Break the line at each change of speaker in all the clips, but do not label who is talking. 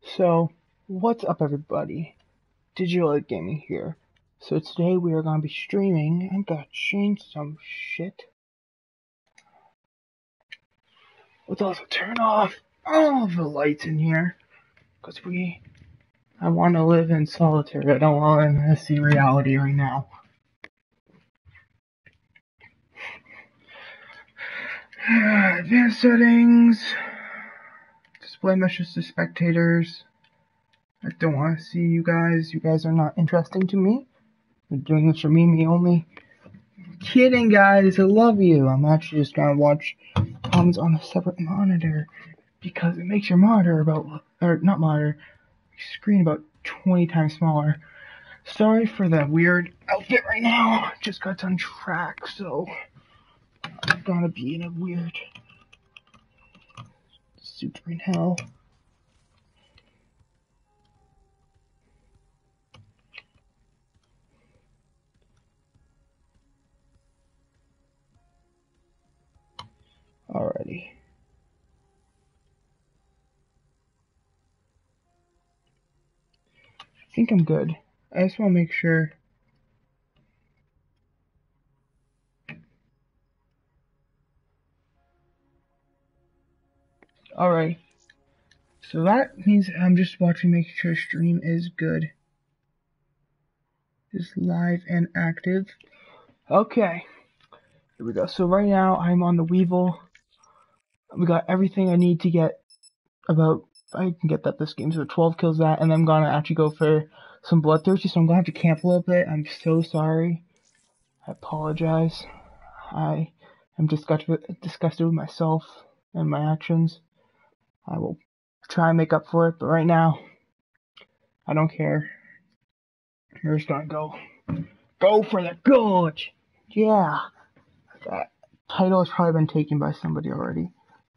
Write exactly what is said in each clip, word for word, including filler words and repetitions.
So, what's up everybody? Digital Gaming here. So today we are going to be streaming. I'm going to change some shit. Let's also turn off all the lights in here. Because we... I want to live in solitary. I don't want to see reality right now. Advanced settings. Display messages to spectators. I don't want to see you guys. You guys are not interesting to me. I'm doing this for me, me only. Kidding, guys. I love you. I'm actually just gonna watch comments on a separate monitor because it makes your monitor about, or not monitor, screen about twenty times smaller. Sorry for the weird outfit right now. Just got done track, so I'm gonna be in a weird suit right now. Alrighty. I think I'm good. I just want to make sure. Alright. So that means I'm just watching, making sure stream is good. Is live and active. Okay. Here we go. So right now I'm on the weevil. We got everything I need to get about, I can get that this game, so twelve kills that, and I'm gonna actually go for some bloodthirsty, so I'm gonna have to camp a little bit. I'm so sorry. I apologize. I am disgusted, disgusted with myself and my actions. I will try and make up for it, but right now, I don't care. We're just gonna go. Go for the gorge! Yeah! That title has probably been taken by somebody already.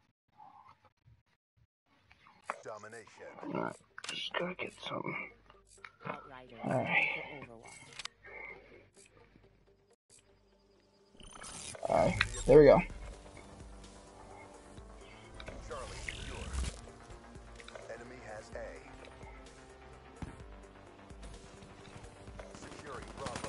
Alright, just gotta get some. Alright. Alright, there we go.
Enemy has A. Securing Bravo.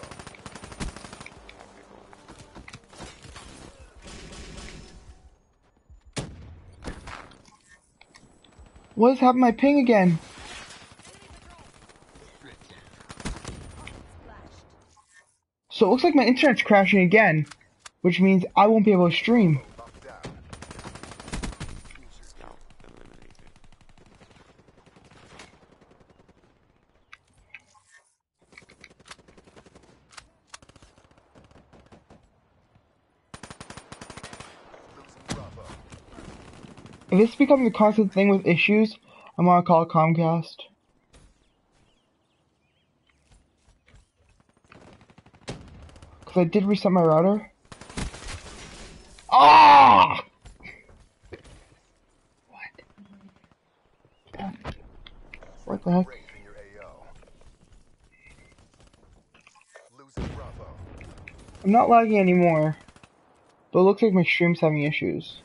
What is happening to my ping again? So it looks like my internet's crashing again, which means I won't be able to stream. If this becomes a constant thing with issues, I'm gonna call Comcast. Cause I did reset my router. Ah! What? What the heck? I'm not lagging anymore, but it looks like my stream's having issues.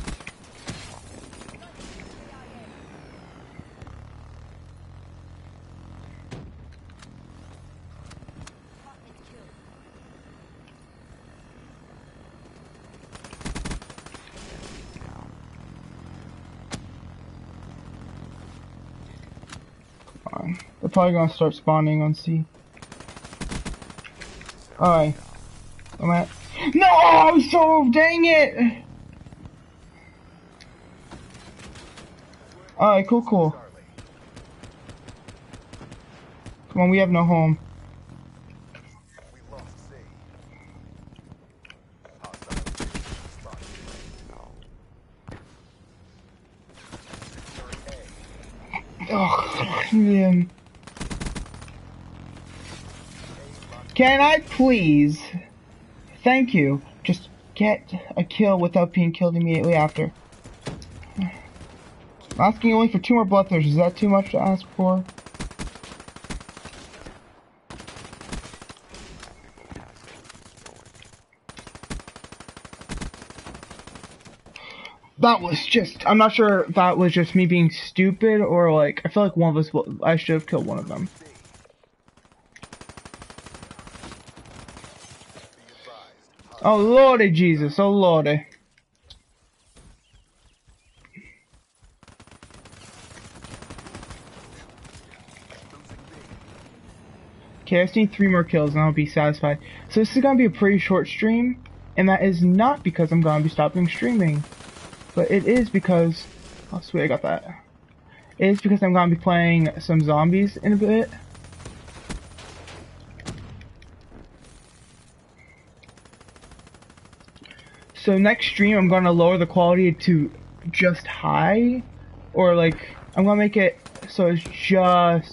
They're probably gonna start spawning on C. Alright. I'm at. No! So dang it! Alright, cool, cool. Come on, we have no home. Oh, man. Can I please? Thank you. Just get a kill without being killed immediately after. I'm asking only for two more bloodthirsts. Is that too much to ask for? That was just, I'm not sure if that was just me being stupid or like, I feel like one of us, I should have killed one of them. Oh lordy Jesus, oh lordy. Okay, I just need three more kills and I'll be satisfied. So this is gonna be a pretty short stream, and that is not because I'm gonna be stopping streaming. But it is because, oh sweet, I got that. It is because I'm gonna be playing some zombies in a bit. So next stream I'm gonna lower the quality to just high, or like, I'm gonna make it so it's just,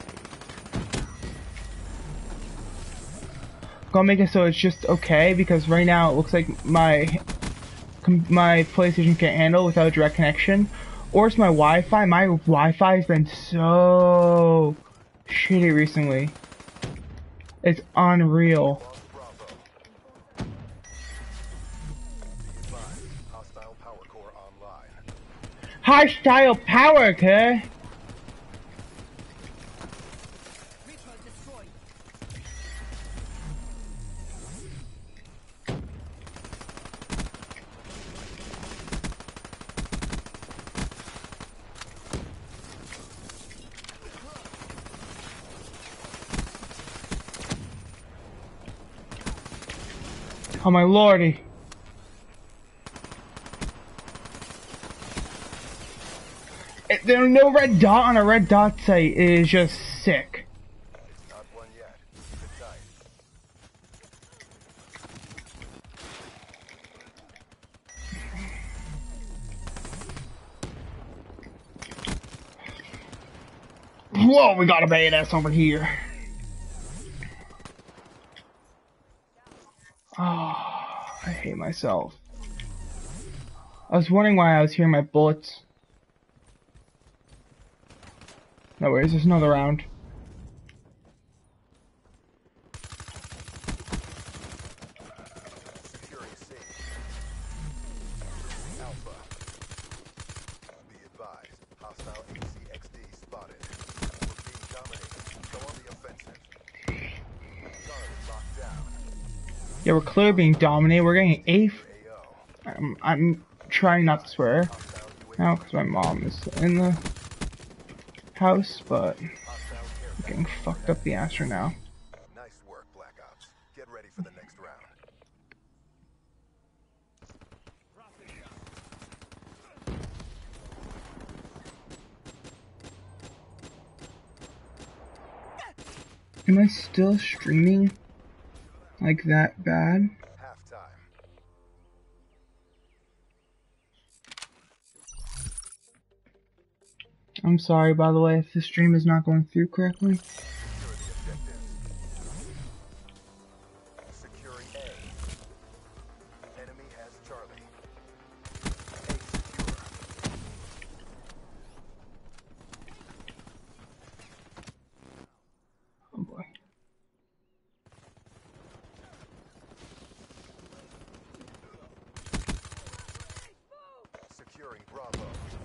I'm gonna make it so it's just okay, because right now it looks like my my PlayStation can't handle without a direct connection, or it's my Wi-Fi. My Wi-Fi has been so shitty recently. It's unreal. Hostile power, okay? Oh my lordy. It, there's no red dot on a red dot site. It is just sick.
It's not one yet. Good night.
Whoa, we got a badass over here. Oh, I hate myself. I was wondering why I was hearing my bullets. No worries, there's another round.
Securing C. Alpha. Be advised. Hostile A C X D spotted. We're being dominated. Go on the offensive. Charlie locked down.
Yeah, we're clearly being dominated. We're getting A.
A O.
I'm, I'm trying not to swear
Hostile U A V.
now because my mom is in the house, but I'm
Hostile care
getting
package
fucked up the ass right now.
Nice work, Black Ops. Get ready for the next round.
Am I still streaming like that bad?
Halftime.
I'm sorry, by the way, if the stream is not going through correctly.
Secure the objectives. Securing A. Enemy has Charlie. A secure.
Oh boy.
Securing Bravo.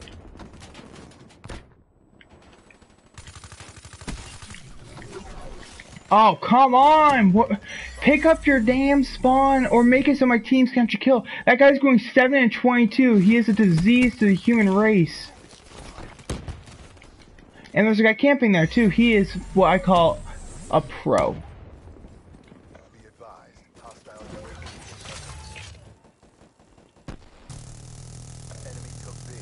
Oh, come on! What? Pick up your damn spawn or make it so my teams can't kill. That guy's going seven and twenty-two. He is a disease to the human race. And there's a guy camping there too. He is what I call a pro.
Be advised. Hostile U A V. Enemy took B.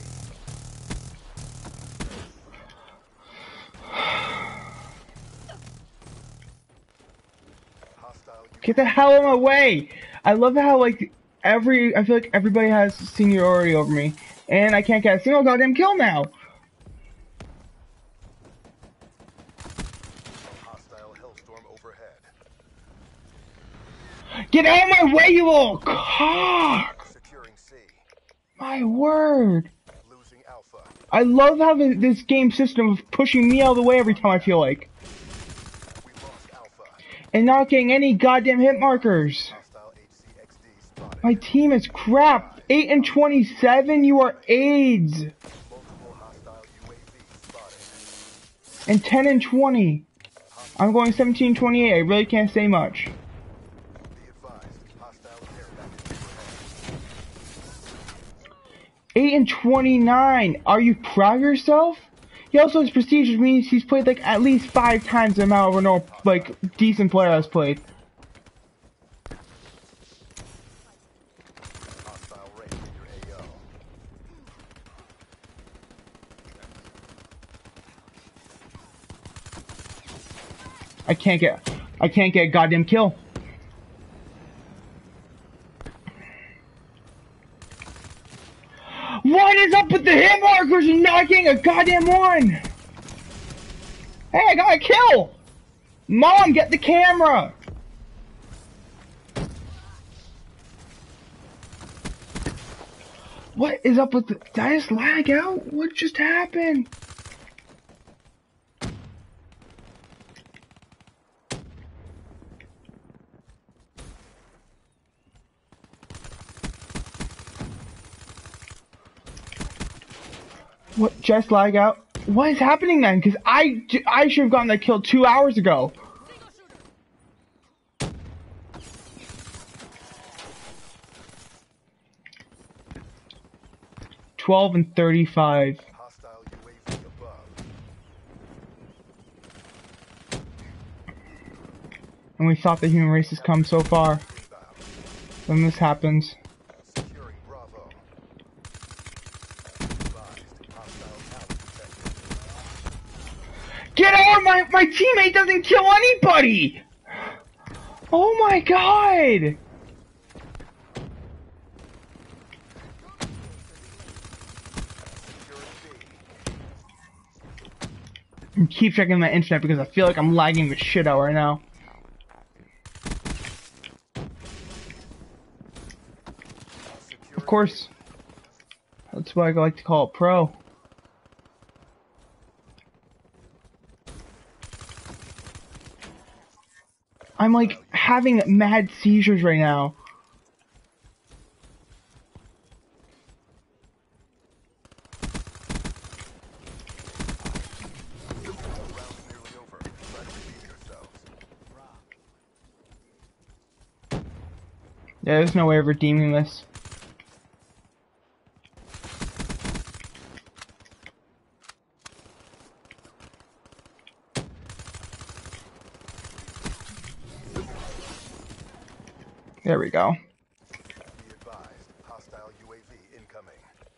Hostile U A V.
Get the hell out of my way! I love how like every I feel like everybody has seniority over me, and I can't get a single goddamn kill now.
Hostile Hellstorm overhead.
Get out of my way, you little cock!
Securing C.
My word!
Losing Alpha.
I love how the, this game system is pushing me out of the way every time I feel like,
We lost Alpha.
and not getting any goddamn hit markers.
Hostile H C X D spotted.
My team is crap. eight and twenty-seven, you are AIDS.
Multiple hostile U A Vs spotted.
And ten and twenty. I'm going seventeen twenty-eight. I really can't say much.
Be advised, hostile care package overhead.
eight and twenty-nine. Are you proud of yourself? He also has prestige, which means he's played like at least five times the amount of a normal, like, decent player has played.
Hostile raid in your A O.
I can't get, I can't get a goddamn kill. What is up with the hit markers and not getting a goddamn one? Hey, I got a kill! Mom, get the camera! What is up with the... Did I just lag out? What just happened? What, just lag out? What is happening then? Because I, I should have gotten that kill two hours ago. twelve and thirty-five.
Hostile U A V above.
And we thought the human race has come so far.
Rebound.
Then this happens.
Securing Bravo. Advised, hostile talent detected.
Get out! My, my teammate doesn't kill anybody! Oh my god! I keep checking my internet because I feel like I'm lagging the shit out right now. Of course. That's why I like to call it pro. I'm like having mad seizures right now.
Round's nearly over. Try to redeem yourselves.
Yeah, there's no way of redeeming this. There we go.
Be advised, hostile U A V incoming.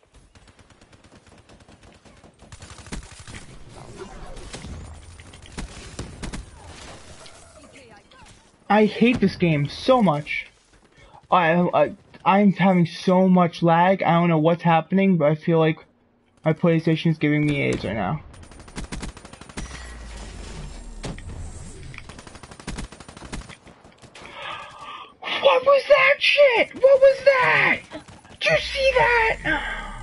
I hate this game so much. I, I I'm having so much lag. I don't know what's happening, but I feel like my PlayStation is giving me AIDS right now. What was that shit? What was that? Did you see that?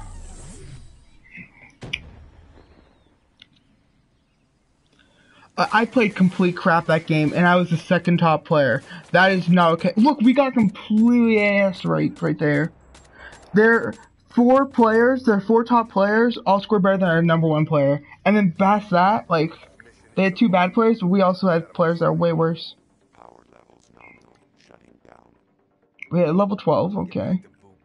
I played complete crap that game, and I was the second top player. That is not okay. Look, we got completely ass right, right there. There are four players, there are four top players, all scored better than our number one player. And then past that, like, they had two bad players, but we also had players that are way worse.
Power levels nominal. Shutting down.
We had level twelve, okay.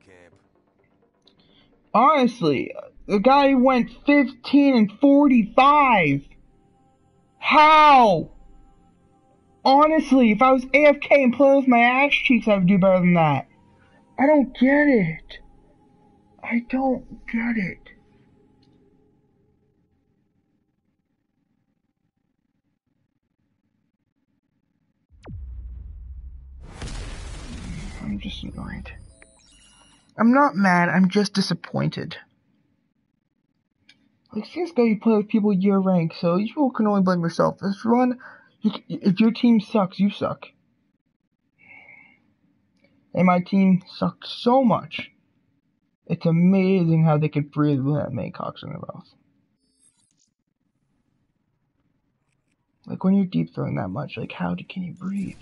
Honestly, the guy went fifteen and forty-five. How? Honestly, if I was A F K and playing with my ass cheeks, I would do better than that. I don't get it. I don't get it. I'm just annoyed. I'm not mad, I'm just disappointed. Like, C S G O, you play with people your rank, so you can only blame yourself. If run, you, if your team sucks, you suck. And my team sucked so much. It's amazing how they could breathe with that many cocks in their mouth. Like, when you're deep throwing that much, like, how do, can you breathe?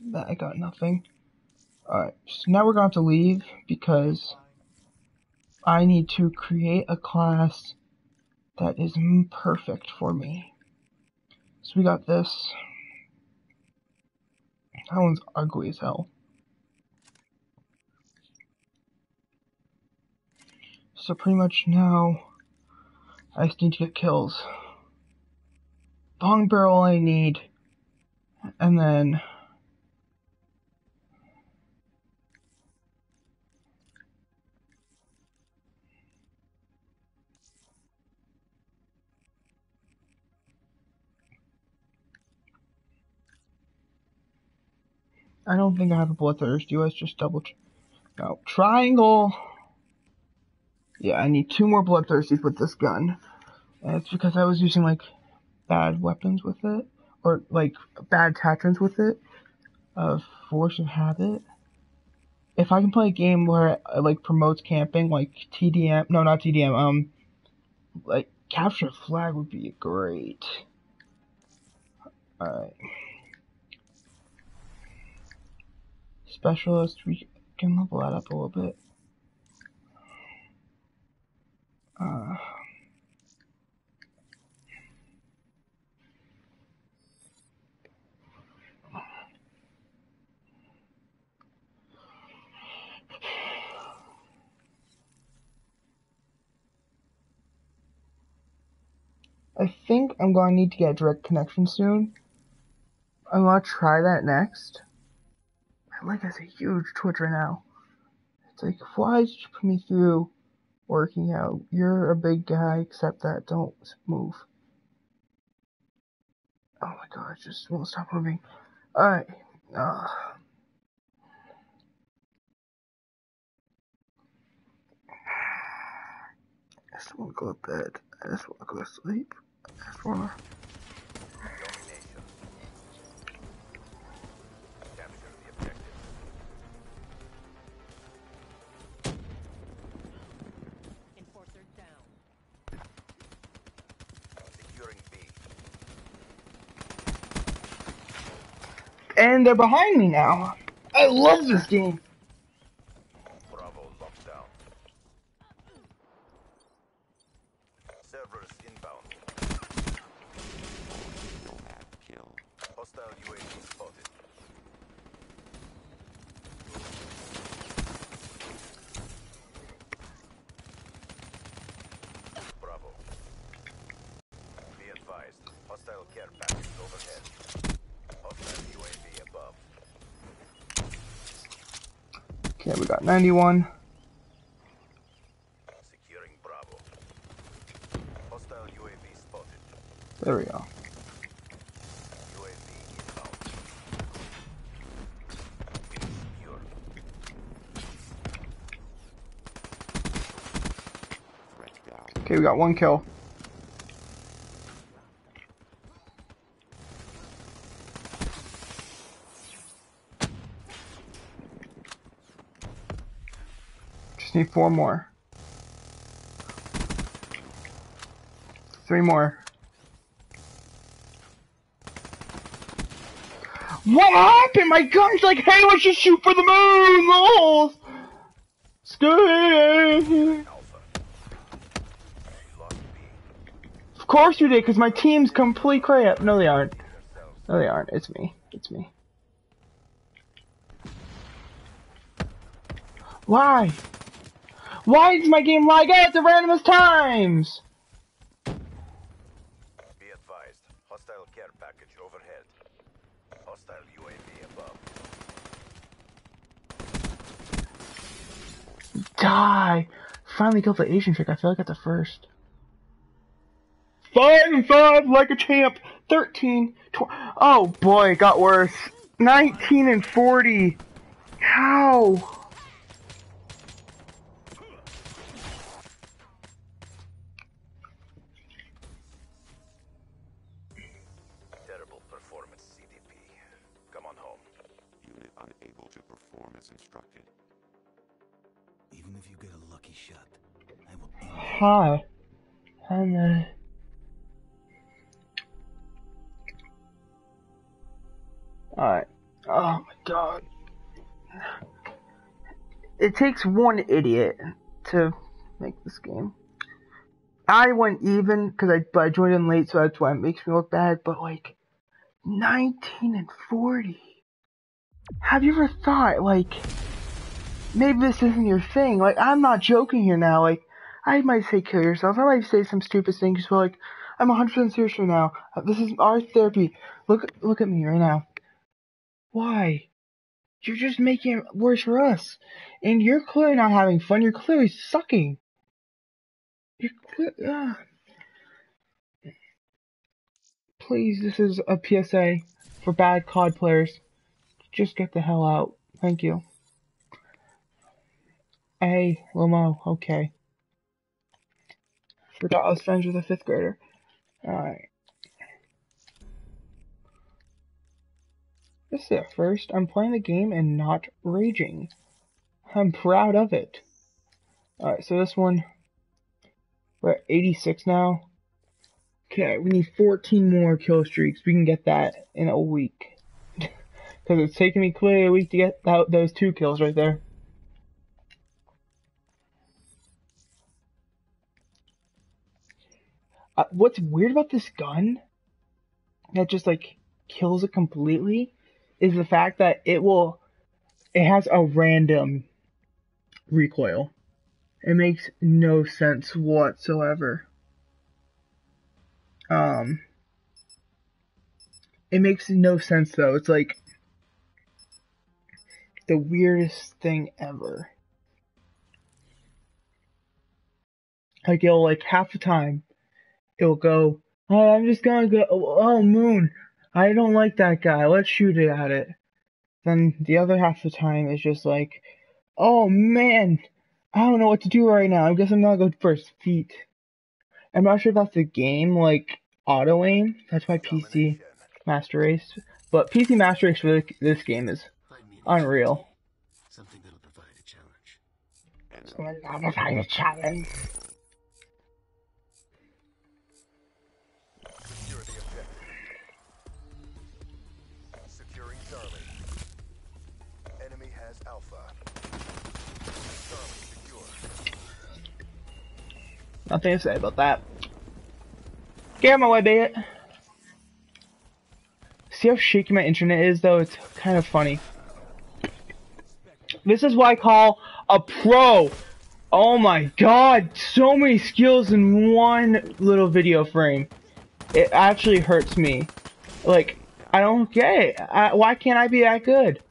That I got nothing. Alright, so now we're going to have to leave because I need to create a class that is perfect for me. So we got this. That one's ugly as hell. So pretty much now, I just need to get kills. Long barrel I need, and then I don't think I have a bloodthirsty. Let's just double check. No, triangle. Yeah, I need two more bloodthirsties with this gun. And it's because I was using like bad weapons with it, or like bad attachments with it, of force of habit. If I can play a game where it like promotes camping, like T D M, no, not T D M, um, like capture the flag would be great. Alright. Specialist, we can level that up a little bit. Uh, I think I'm going to need to get a direct connection soon. I'm going to try that next. My leg has a huge twitch right now. It's like, why did you put me through working out? You're a big guy, accept that. Don't move. Oh my god, it just won't stop moving. Alright. Uh, I just want to go to bed. I just want to go to sleep. I just want to...
Domination. Capture the objective.
Enforcer down.
Securing B.
And they're behind me now. I love this game.
Bravo locked down. Servers inbound.
Nomad kill.
Hostile U A V spotted. Bravo. Be advised. Hostile care package overhead. Hostile U A V above.
Okay, we got ninety-one.
Securing Bravo. Hostile U A V spotted.
There we go.
U A V inbound. Insecure.
Threat down.
Okay, we got one kill. Just need four more. Three more. What happened? My gun's like, hey, let's just shoot for the moon! Lols! Screw.
Alpha. We lost B.
Of course you did, because my team's complete crap. No, they aren't.
Yourselves.
No, they aren't. It's me. It's me. Why? Why does my game lag out at the randomest times?
Be advised. Hostile care package overhead. Hostile U A V above.
Die! Finally killed the Asian chick. I feel like that's the first. Five and five like a champ. Thirteen. Tw oh boy, it got worse. Nineteen and forty. How?
Terrible performance, C D P. Come on home.
Unit unable to perform as instructed.
Even if you get a lucky shot, I will aim.
Hi. And uh. Alright. Oh my God. It takes one idiot to make this game. I went even because I, but I joined in late, so that's why it makes me look bad. But like nineteen and forty. Have you ever thought like maybe this isn't your thing? Like I'm not joking here now. Like I might say kill yourself. I might say some stupid things, but like I'm one hundred percent serious right now. This is our therapy. Look, look at me right now. Why? You're just making it worse for us, and you're clearly not having fun. You're clearly sucking. You're clear. Uh, please, this is a P S A for bad C O D players. Just get the hell out. Thank you. Hey, Lomo. Okay. Forgot I was friends with a fifth grader. Alright. This is it. First, I'm playing the game and not raging. I'm proud of it. Alright, so this one, we're at eighty-six now. Okay, we need fourteen more kill streaks. We can get that in a week. Because it's taken me clearly a week to get that, those two kills right there. Uh, what's weird about this gun that just like kills it completely is the fact that it will, it has a random recoil. It makes no sense whatsoever. Um, it makes no sense though. It's like the weirdest thing ever. Like it'll like half the time it'll go, oh, I'm just gonna go, oh, moon, I don't like that guy, let's shoot it at it. Then the other half of the time is just like, oh man, I don't know what to do right now, I guess I'm gonna go first, feet. I'm not sure if that's the game, like, auto aim, that's my P C Master Race, but P C Master Race for this game is unreal.
Something that'll provide a challenge.
Something that'll provide a challenge.
Secure the objective. Securing Charlie. Enemy has Alpha. Charlie secure.
Nothing to say about that. Get out of my way, bigot. See how shaky my internet is, though? It's kind of funny. This is what I call a pro. Oh my god, so many skills in one little video frame. It actually hurts me. Like, I don't get it. I, why can't I be that good?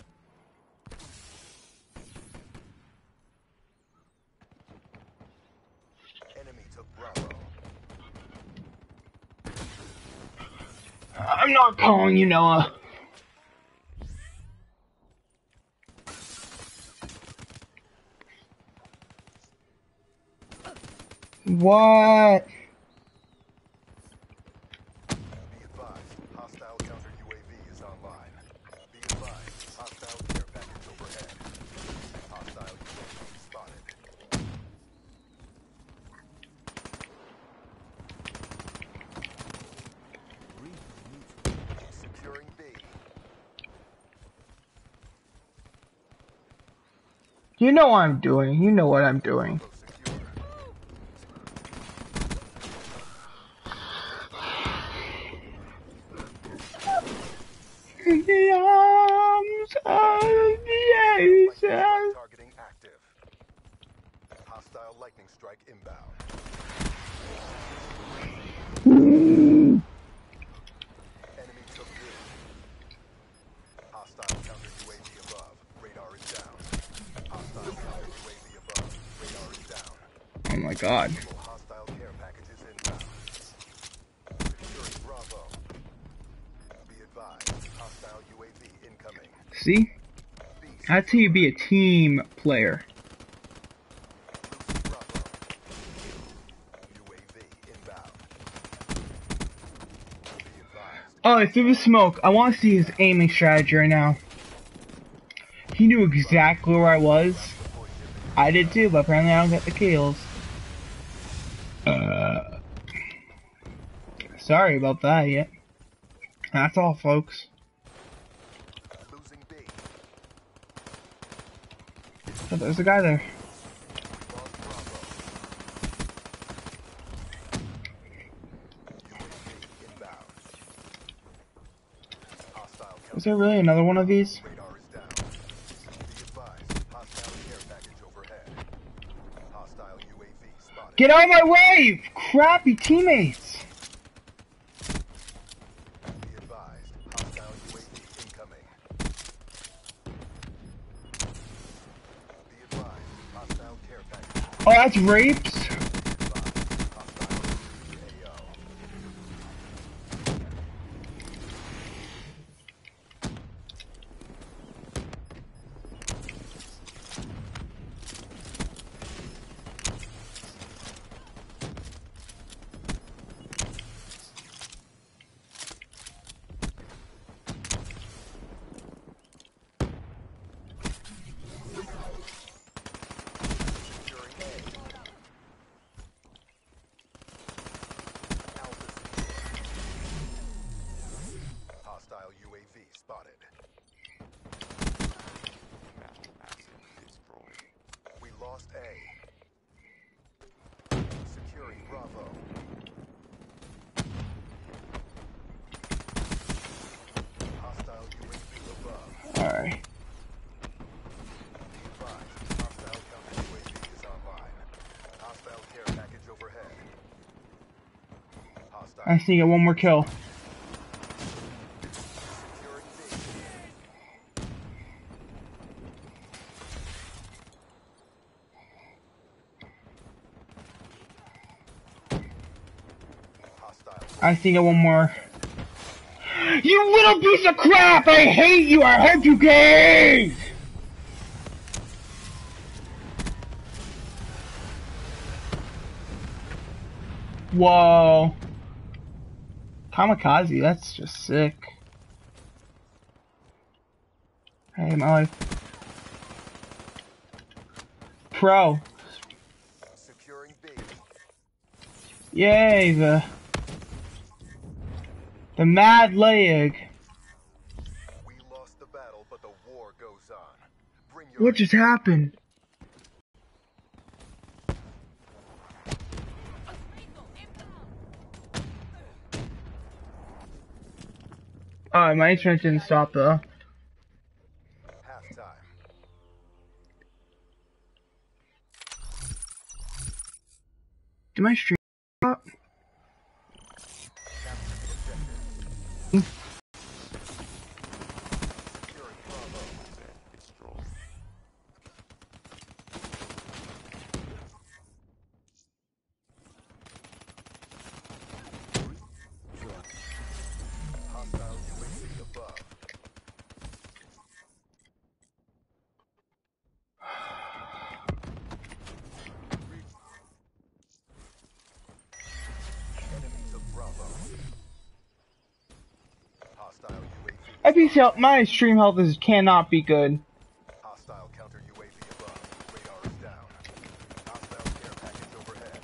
Enemy took Bravo.
I'm not calling you Noah. What?
Be advised, hostile counter U A V is online. Be advised, hostile care package overhead. Hostile U A V spotted. Securing B.
You know what I'm doing. You know what I'm doing.
Secure.
In the arms of the aces.
Targeting active. Hostile lightning strike inbound. Enemy took B. Hostile counter U A V above. Radar is down. Hostile counter U A V above. Radar is down.
Oh my god.
Hostile care packages inbound. Securing Bravo. Be advised. Hostile U A V incoming.
See? That's how you be a team player.
Losing Bravo. U A V inbound. Be advised.
Oh, through the smoke. I want to see his aiming strategy right now. He knew exactly where I was. I did too, but apparently I don't get the kills. Uh, sorry about that, yeah. That's all, folks.
Losing B.
Oh, there's a guy there. Is there really another one of these?
Radar is down. Be advised, hostile care package overhead. Hostile U A V spotted.
Get out of my way, you crappy teammates!
Be advised, hostile U A V incoming. Be advised, hostile care package.
Oh, that's rapes?
Be advised, hostile A O. Securing A. Alpha secure. Hostile U A V spotted.
Battle asset destroyed.
We lost A. Securing Bravo. Hostile U A V above.
Alright.
Be advised, hostile counter U A V is online. Hostile care package overhead. Hostile
I just need to get one more kill.
securing B. Hostile
I just need to get one more. You little piece of crap! I hate you! I hope you guys! Whoa. Kamikaze, that's just sick. Hey, my life. Pro.
securing B.
Yay, the... The Mad Leg.
We lost the battle, but the war goes on. Bring your
What just happened? Oh, my internet didn't stop though.
halftime.
Did my stream stop?
Capture the objective. Securing Bravo.
Asset destroyed.
Hostile U A V above. Enemy took Bravo. Hostile U A V.
I P C, my stream health is cannot be good.
Hostile counter U A V above. Radar is down. Hostile care package overhead.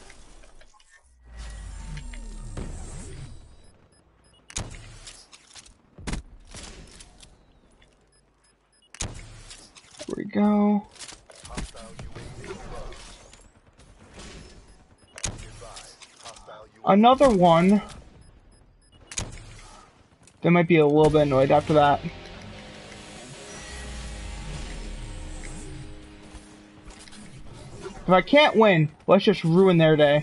There we go.
Hostile U A V above. Be advised. Hostile U A V.
Another one. They might be a little bit annoyed after that. If I can't win, let's just ruin their day.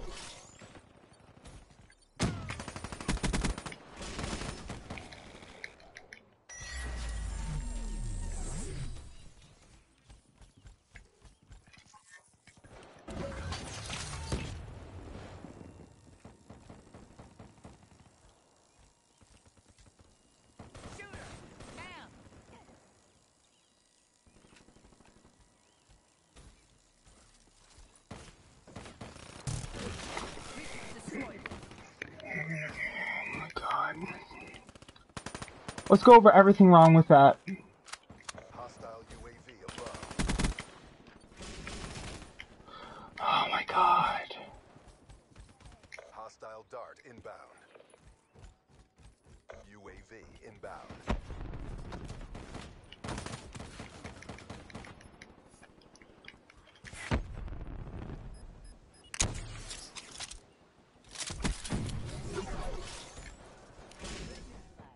Let's go over everything wrong with that.
Hostile U A V above.
Oh my god.
Hostile dart inbound. U A V inbound.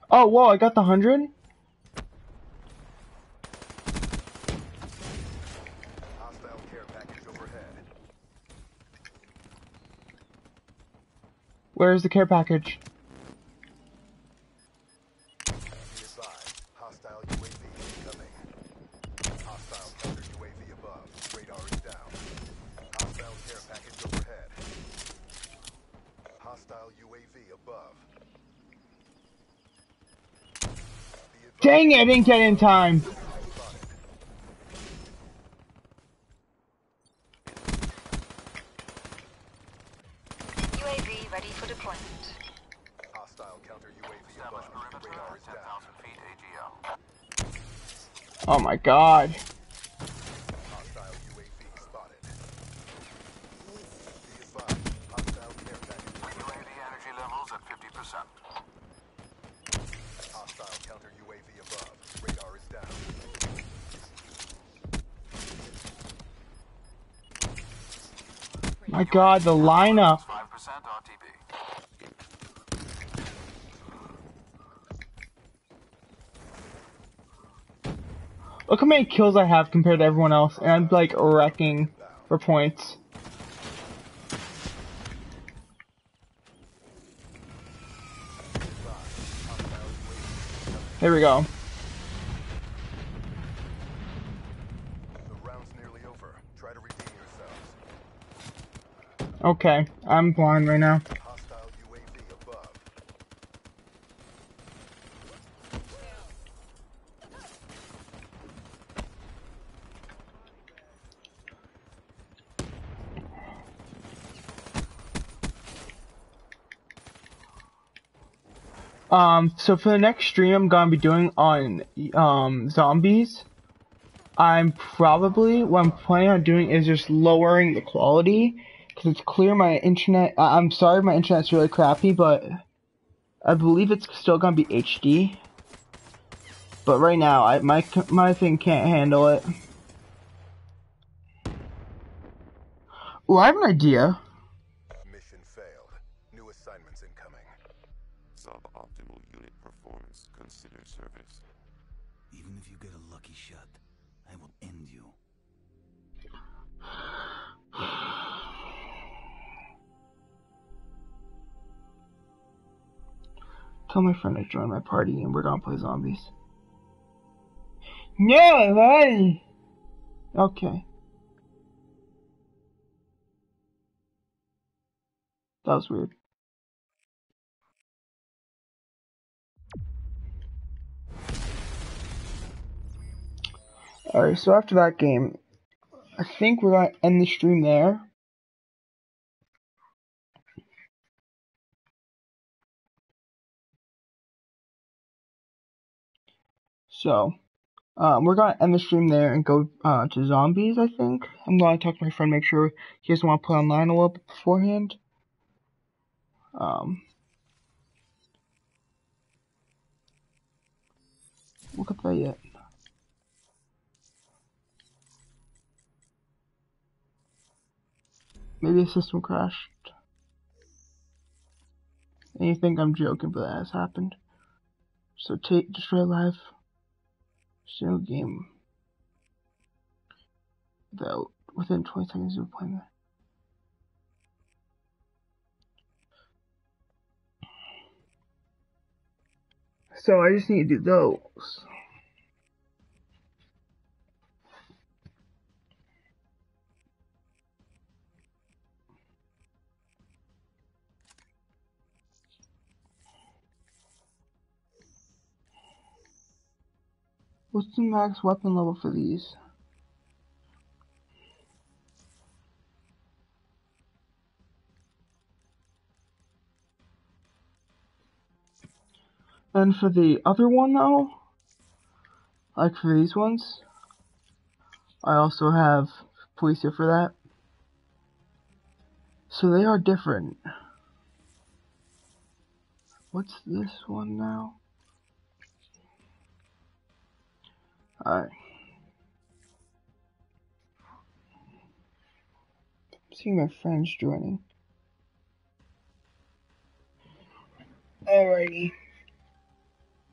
Oh, whoa, I got the hundred?
Hostile care package overhead.
Where's the care package?
Be advised. Hostile U A V incoming. Hostile counter U A V above. Radar is down. Hostile care package overhead. Hostile U A V above. Be
Dang it,
advised.
I didn't get in time.
Spotted.
U A V ready for deployment.
Hostile counter U A V above. Radar is down.
Oh my god.
Hostile U A V spotted. Be advised. Hostile care package overhead. U A V energy levels at fifty percent. Hostile counter U A V above. Radar is down.
My god, the lineup.
five percent R T B.
Look how many kills I have compared to everyone else, and I'm like wrecking for points. Here we go.
The round's nearly over. Try to redeem yourselves.
Okay, I'm blind right now.
Hostile U A V above.
Um, so for the next stream I'm gonna be doing on um zombies, I'm probably what I'm planning on doing is just lowering the quality because it's clear my internet. I I'm sorry, my internet's really crappy, but I believe it's still gonna be H D. But right now, I my my thing can't handle it. Well, I have an idea.
Mission failed. New assignments incoming.
Suboptimal unit performance. Consider service.
Even if you get a lucky shot, I will end you.
Tell my friend to join my party and we're gonna play zombies. No, right? Okay. That was weird. Alright, so after that game, I think we're gonna end the stream there. So, um, we're gonna end the stream there and go uh, to zombies, I think. I'm gonna talk to my friend, make sure he doesn't want to play online a little bit beforehand. Um, look at that yet. Maybe the system crashed. And you think I'm joking, but that has happened. So take destroy live single game without within twenty seconds of playing that. So I just need to do those. What's the max weapon level for these? And for the other one though, like for these ones, I also have police here for that. So they are different. What's this one now? Alright. Seeing my friends joining. Alrighty.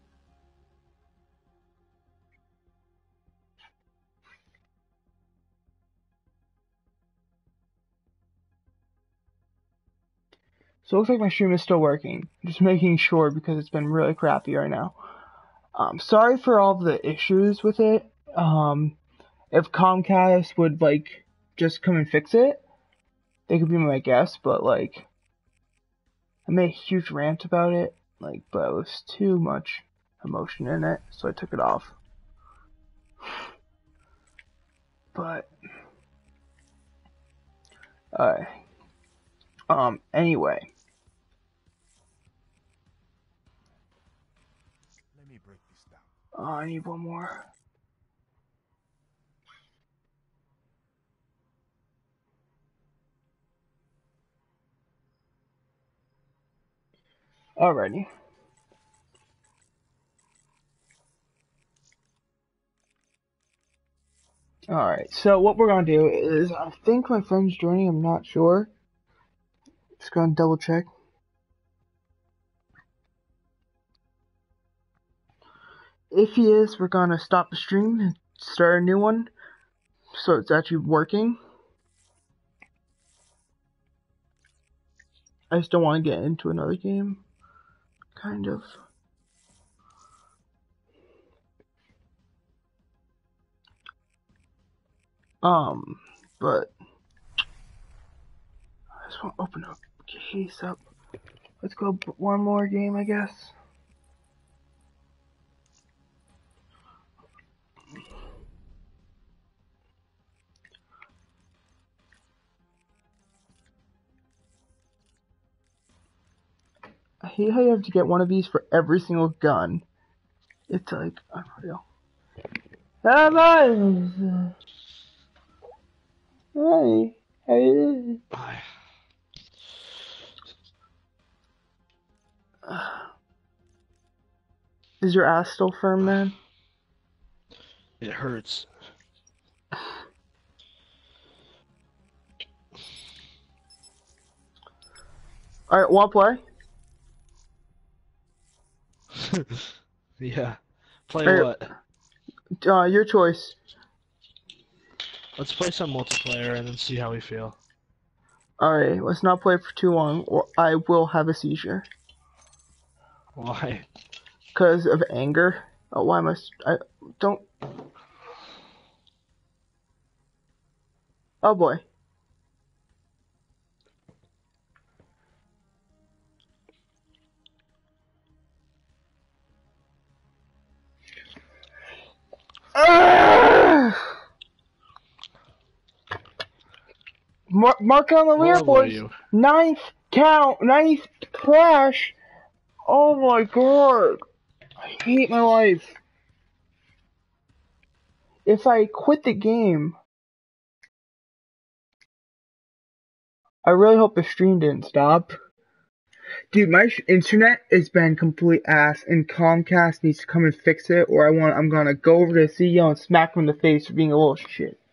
So it looks like my stream is still working. Just making sure because it's been really crappy right now. Um, sorry for all the issues with it. Um, if Comcast would like just come and fix it, they could be my guest. But like, I made a huge rant about it. Like, but it was too much emotion in it, so I took it off. But, uh, um, anyway.
Let me break this down.
Oh, I need one more. Alrighty. Alright, so what we're gonna do is, I think my friend's joining, I'm not sure. Just gonna double check. If he is, we're gonna stop the stream and start a new one, so it's actually working. I just don't want to get into another game. Kind of. Um, but I just want to open up case up. Let's go one more game, I guess. I hate how you have to get one of these for every single gun. It's like unreal. Hey, hey, hey. Is your ass still firm, man?
It hurts.
Alright, wanna play?
Yeah. Play
Alright,
what?
uh, your choice.
Let's play some multiplayer and then see how we feel.
Alright, let's not play for too long, or I will have a seizure.
Why?
Because of anger. Oh, why am I... I don't... Oh boy. Mark, mark on the
What level are
leaderboards.
you?
Ninth count. Ninth crash. Oh my god. I hate my life. If I quit the game, I really hope the stream didn't stop. Dude, my internet has been complete ass, and Comcast needs to come and fix it, or I want I'm gonna go over to the C E O and smack him in the face for being a little shit.